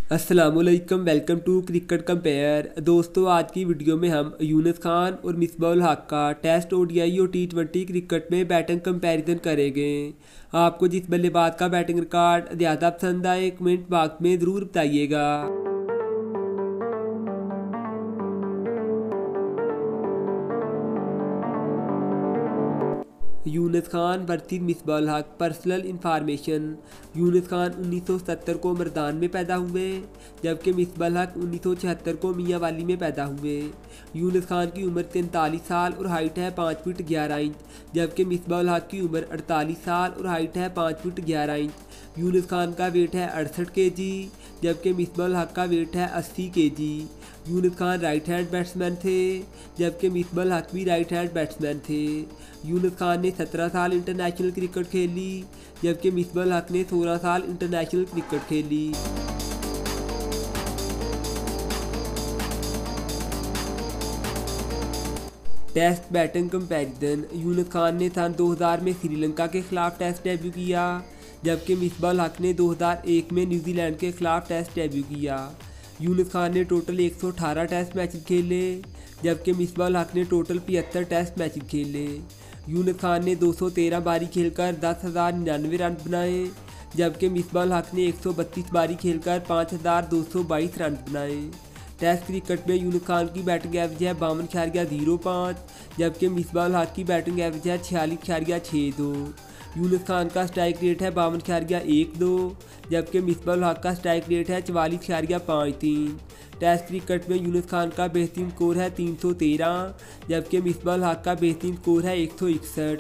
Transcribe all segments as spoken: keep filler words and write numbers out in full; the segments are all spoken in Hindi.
अस्सलामुअलैकुम, वेलकम टू क्रिकेट कंपेयर। दोस्तों, आज की वीडियो में हम यूनुस खान और मिसबाह-उल हक का टेस्ट, ओडीआई और टी ट्वेंटी क्रिकेट में बैटिंग कंपैरिजन करेंगे। आपको जिस बल्लेबाज का बैटिंग रिकॉर्ड ज़्यादा पसंद आए कमेंट बॉक्स में ज़रूर बताइएगा। यूनुस खान वर्सेस मिसबाह-उल हक। Personal information. यूनुस खान उन्नीस सौ सत्तर को मर्दान में पैदा हुए, जबकि मिसबाह-उल हक उन्नीस सौ छिहत्तर को मियांवाली में पैदा हुए। यूनुस खान की उम्र तैंतालीस साल और हाइट है पाँच फीट ग्यारह इंच, जबकि मिसबाह-उल हक की उम्र अड़तालीस साल और हाइट है पाँच फीट ग्यारह इंच। यूनुस खान का वेट है अड़सठ के जी, जबकि मिसबाह-उल हक का वेट है अस्सी K G. Younis Khan right hand batsman थे, जबकि मिसबाह-उल हक भी राइट हैंड बैट्समैन थे। यूनुस खान ने सत्रह साल इंटरनेशनल क्रिकेट खेली, जबकि मिसबाह-उल हक ने सोलह साल इंटरनेशनल क्रिकेट खेली। Test batting comparison. Younis Khan ने सन दो हज़ार में श्रीलंका के खिलाफ टेस्ट डेब्यू किया, जबकि मिसबाह-उल हक ने दो हज़ार एक में न्यूजीलैंड के खिलाफ टेस्ट डेब्यू किया। यूनुस खान ने टोटल एक सौ अठारह टेस्ट मैचेस खेले, जबकि मिसबाह-उल हक ने टोटल पचहत्तर टेस्ट मैचेस खेले। यूनुस खान ने दो सौ तेरह बारी खेलकर दस हज़ार निन्यानवे रन बनाए, जबकि मिसबाह-उल हक ने एक सौ बत्तीस बारी खेलकर पाँच हज़ार दो सौ बाईस रन बनाए। टेस्ट क्रिकेट में यूनुस खान की बैटिंग एवरेज है बावन इशारिया जीरो पाँच, जबकि मिसबाह-उल हक की बैटिंग एवरेज है छियालीस इशारिया छः दो। यूनुस खान का स्ट्राइक रेट है बावन इशारिया एक दो, जबकि मिसबाह-उल हक का स्ट्राइक रेट है चवालीस इशारिया पाँच तीन। टेस्ट क्रिकेट में यूनुस खान का बेहतरीन स्कोर है तीन सौ तेरह, जबकि मिसबाह-उल हक का बेहतरीन स्कोर है एक सौ इकसठ।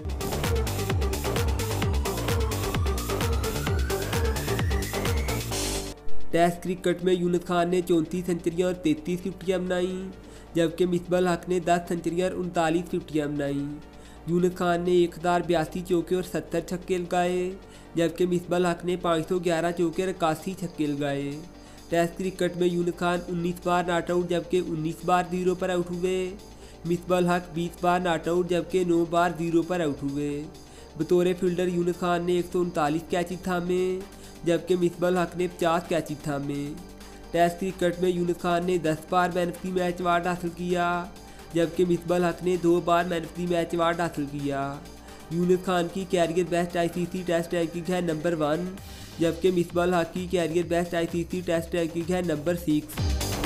टेस्ट क्रिकेट में यूनुस खान ने चौंतीस सेंचुरियाँ और तैंतीस फिफ्टियाँ बनाई, जबकि मिसबाह-उल हक ने दस सेंचुरियाँ और उनतालीस फिफ्टियाँ बनाई। यूनुस खान ने एक हज़ार बयासी चौके और सत्तर छक्के लगाए, जबकि मिसबाह-उल हक ने पाँच सौ ग्यारह चौके और इक्यासी छक्के लगाए। टेस्ट क्रिकेट में यूनुस खान उन्नीस बार नॉट आउट, जबकि उन्नीस बार जीरो पर आउट हुए। मिसबाह-उल हक बीस बार नॉट आउट, जबकि नौ बार जीरो पर आउट हुए। बतौर फील्डर यूनुस खान ने एक सौ उनतालीस कैचेज थामे, जबकि मिसबाह-उल हक ने पचास कैचेज थामे। टेस्ट क्रिकेट में यूनुस खान ने दस बार man of the match award हासिल किया, जबकि मिसबाह-उल हक ने दो बार man of the match award हासिल किया। यूनुस खान की career best ICC test ranking है नंबर वन, जबकि मिसबाह-उल हक की career best ICC test ranking है number six.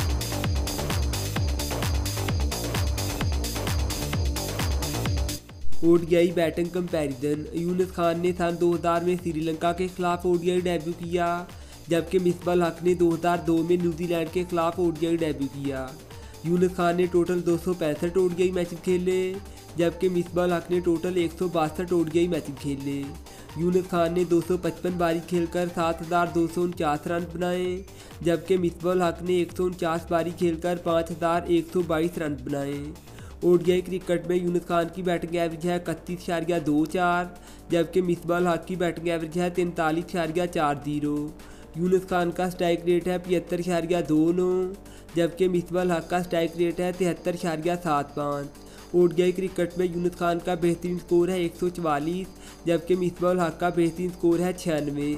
ODI batting comparison. Younis Khan ने सन दो हज़ार में श्रीलंका के खिलाफ ओडीआई डेब्यू किया, जबकि मिसबाह-उल हक ने दो हज़ार दो में न्यूजीलैंड के खिलाफ ओडीआई डेब्यू किया। यूनुस खान ने टोटल दो सौ पैंसठ ओडीआई मैचेस खेले, जबकि मिसबाह-उल हक ने टोटल एक सौ बासठ ओडीआई मैचेस खेले। यूनुस खान ने दो सौ पचपन बारी खेलकर सात हज़ार दो सौ उनचास रन बनाए, जबकि मिसबाह-उल हक ने एक सौ उनचास बारी खेलकर पाँच हज़ार एक सौ बाईस रन बनाए। ओडीआई क्रिकेट में यूनुस खान की बैटिंग एवरेज है इकतीस इशारिया दो चार, जबकि मिसबाह-उल हक की बैटिंग एवरेज है तैंतालीस इशारिया चार जीरो। यूनुस खान का स्ट्राइक रेट है पचहत्तर इशारिया दो नौ, जबकि मिसबाह-उल हक का स्ट्राइक रेट है तिहत्तर इशारिया सात पाँच। ओडीआई क्रिकेट में यूनुस खान का बेहतरीन स्कोर है एक सौ चवालीस, जबकि मिसबाह-उल हक का बेहतरीन स्कोर है छियानवे।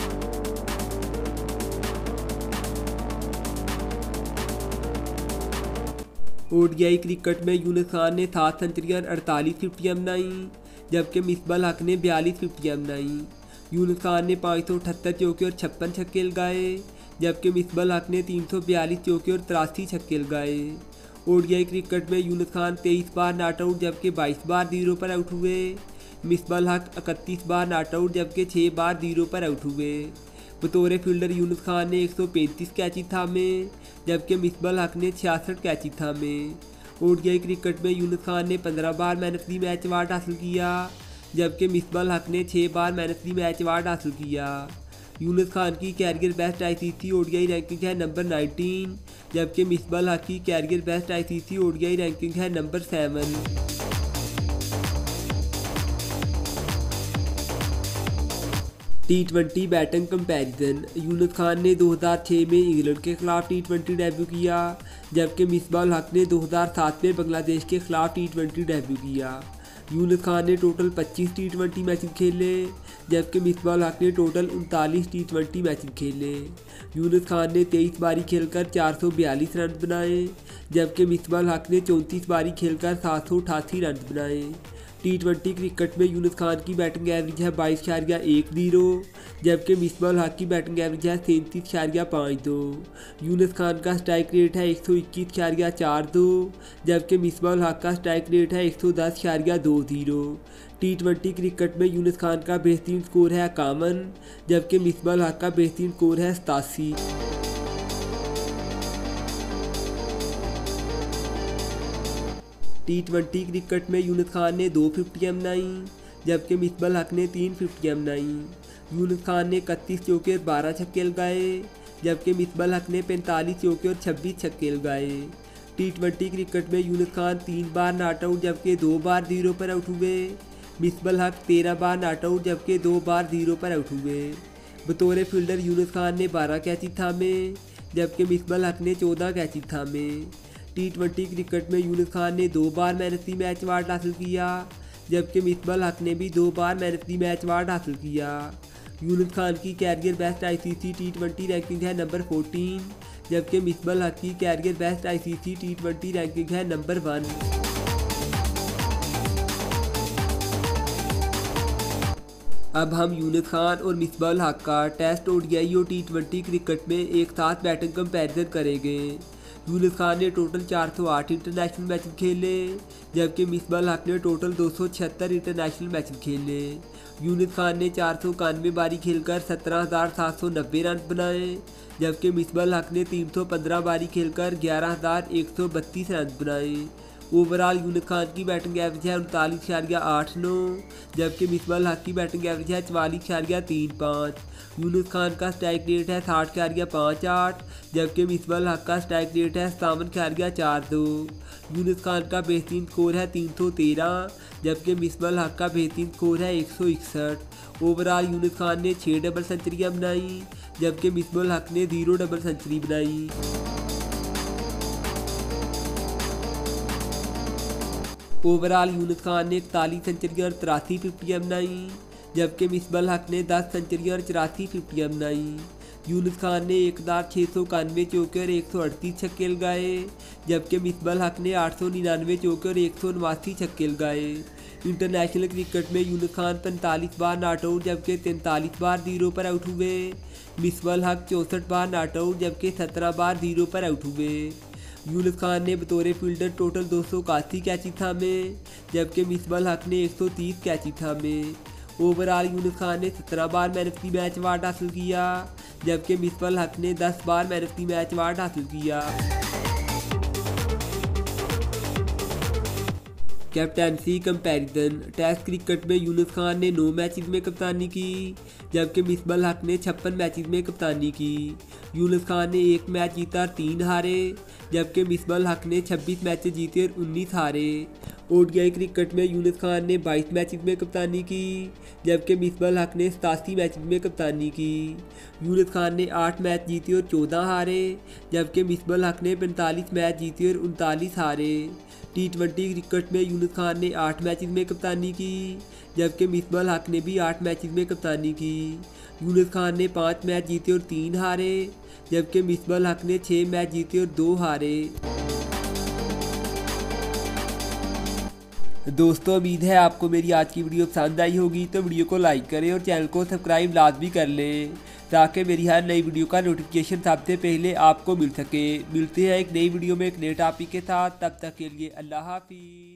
ओडीआई क्रिकेट में यूनुस खान ने सात सेंचुरियाँ और अड़तालीस फिफ्टियाँ बनाई, जबकि मिसबाह-उल हक ने बयालीस फिफ्टियाँ बनाई। यूनुस खान ने पाँच सौ अठहत्तर चौके और छप्पन छक्के लगाए, जबकि मिसबाह-उल हक ने तीन सौ बयालीस चौके और तिरासी छक्के लगाए। ओडीआई क्रिकेट में यूनुस खान तेईस बार नॉट आउट, जबकि बाईस बार जीरो पर आउट हुए। मिसबाह-उल हक इकतीस बार नॉट आउट, जबकि छः बार जीरो पर आउट हुए। बतौर फील्डर यूनुस खान ने एक सौ पैंतीस कैचेज थामे, जबकि मिसबाह-उल हक ने छियासठ कैचेज थामे। ओडीआई क्रिकेट में यूनुस खान ने पंद्रह बार man of the match award हासिल किया, जबकि मिसबाह-उल हक ने छः बार man of the match award हासिल किया। यूनुस खान की career best ICC ODI ranking है नंबर नाइनटीन, जबकि मिसबाह-उल हक की career best ICC ODI ranking है number seven. T twenty batting comparison. Younis Khan ने दो हज़ार छः में इंग्लैंड के खिलाफ टी ट्वेंटी डेब्यू किया, जबकि मिसबाह-उल हक ने दो हज़ार सात में बांग्लादेश के खिलाफ टी ट्वेंटी डेब्यू किया। यूनुस खान ने टोटल पच्चीस टी ट्वेंटी मैचेस खेले, जबकि मिसबाह हक ने टोटल उनतालीस टी ट्वेंटी मैचेस खेले। यूनुस खान ने तेईस बारी खेलकर चार सौ बयालीस रन बनाए, जबकि मिसबाह हक ने चौंतीस बारी खेलकर सात सौ अठासी रन बनाए। टी ट्वेंटी क्रिकेट में यूनुस खान की बैटिंग एवरेज है बाईस इशारिया एक जीरो, जबकि मिसबाह हक की बैटिंग एवरेज है सैंतीस इशारिया पाँच दो। यूनुस खान का स्ट्राइक रेट है एक सौ इक्कीस इशारिया चार दो, जबकि मिसबाह हक का स्ट्राइक रेट है एक सौ दस इशारिया दो जीरो। टी ट्वेंटी क्रिकेट में यूनुस खान का बेहतरीन स्कोर है इक्यावन, जबकि मिसबाह हक का बेहतरीन स्कोर है सतासी। टी ट्वेंटी क्रिकेट में यूनुस खान ने दो फिफ्टियाँ बनाई, जबकि मिसबाह हक ने तीन फिफ्टियाँ बनाई। यूनुस खान ने इकतीस चौके और बारह छक्के लगाए, जबकि मिसबाह हक ने पैंतालीस चौके और छब्बीस छक्के लगाए। टी ट्वेंटी क्रिकेट में यूनुस खान तीन बार नॉट आउट जबकि दो बार जीरो पर आउट हुए। मिसबाह हक तेरह बार नॉट आउट जबकि दो बार जीरो पर आउट हुए। बतौर फील्डर यूनुस खान ने बारह कैचेज थामे, जबकि मिसबाह हक ने चौदह कैचेज थामे। टी ट्वेंटी क्रिकेट में यूनुस खान ने दो बार man of the match award हासिल किया, जबकि मिसबाह हक ने भी दो बार man of the match award हासिल किया। यूनुस खान की career best ICC T twenty ranking है नंबर चौदह, जबकि मिसबाह हक की career best ICC T twenty ranking है नंबर वन। अब हम यूनुस खान और मिसबाह हक का टेस्ट ओडीआई और टी ट्वेंटी क्रिकेट में एक साथ बैटिंग कंपैरिजन करेंगे। यूनुस खान ने टोटल चार सौ आठ इंटरनेशनल मैचेस खेले, जबकि मिसबाह हक ने टोटल दो सौ छिहत्तर इंटरनेशनल मैचेस खेले। यूनुस खान ने चार सौ इक्यानवे बारी खेलकर सत्रह हज़ार सात सौ नब्बे रन बनाए, जबकि मिसबाह हक ने तीन सौ पंद्रह बारी खेलकर ग्यारह हज़ार एक सौ बत्तीस रन बनाए। ओवरऑल यूनुस खान की बैटिंग एवरेज है उनतालीस इशारिया आठ नौ, जबकि मिसबाह हक की बैटिंग एवरेज है चवालीस इशारिया तीन पाँच। यूनुस खान का स्ट्राइक रेट है साठ इशारिया पाँच आठ, जबकि मिसबाह हक का स्ट्राइक रेट है सतावन इशारिया चार दो। यूनुस खान का बेहतरीन स्कोर है तीन सौ तेरह, जबकि मिसबाह हक का बेहतरीन स्कोर है एक सौ इकसठ। ओवरऑल यूनुस खान ने छः डबल सेंचुरियाँ बनाई, जबकि मिसबाह हक ने जीरो डबल सेंचुरी बनाई। ओवरऑल यूनुस खान ने इकतालीस सेंचुरियाँ और तिरासी फिफ्टियाँ बनाई, जबकि मिसबाह हक ने दस सेंचुरियाँ और चौरासी फिफ्टियाँ बनाई। यूनुस खान ने एक हज़ार छः सौ इक्यानवे चौके और एक सौ अड़तीस छक्के लगाए, जबकि मिसबाह हक ने आठ सौ निन्यानवे चौके और एक सौ नवासी छक्के लगाए। इंटरनेशनल क्रिकेट में यूनुस खान पैंतालीस बार नॉट आउट जबकि तैंतालीस बार जीरो पर आउट हुए। मिसबाह हक चौंसठ बार नॉट आउट जबकि सत्रह बार जीरो पर आउट हुए। यूनुस खान ने बतौर फील्डर टोटल दो सौ इक्यासी कैचेज थामे, जबकि मिसबाह हक ने एक सौ तीस कैचेज थामे। ओवरऑल यूनुस खान ने सत्रह बार man of the match award हासिल किया, जबकि मिसबाह हक ने दस बार man of the match award हासिल किया। Captaincy comparison. टेस्ट क्रिकेट में यूनुस खान ने नौ मैचेस में कप्तानी की, जबकि मिसबाह हक ने छप्पन मैचेस में कप्तानी की। यूनुस खान ने एक मैच जीता और तीन हारे, जबकि मिसबाह हक ने छब्बीस मैचेस जीते और उन्नीस हारे। ओडीआई क्रिकेट में यूनुस खान ने बाईस मैचेस में कप्तानी की, जबकि मिसबाह हक ने सतासी मैचेस में कप्तानी की। यूनुस खान ने आठ मैच जीते और चौदह हारे, जबकि मिसबाह हक ने पैंतालीस मैच जीते और उनतालीस हारे। टी ट्वेंटी क्रिकेट में यूनुस खान ने आठ मैचेस में कप्तानी की, जबकि मिसबाह हक ने भी आठ मैचेस में कप्तानी की। यूनुस खान ने पाँच मैच जीते और तीन हारे, जबकि मिसबाह हक ने छः मैच जीते और दो हारे। दोस्तों, उम्मीद है आपको मेरी आज की वीडियो पसंद आई होगी, तो वीडियो को लाइक करें और चैनल को सब्सक्राइब लाजमी कर लें, ताकि मेरी हर नई वीडियो का नोटिफिकेशन सबसे पहले आपको मिल सके। मिलते हैं एक नई वीडियो में एक नए टॉपिक के साथ, तब तक के लिए अल्लाह हाफिज़।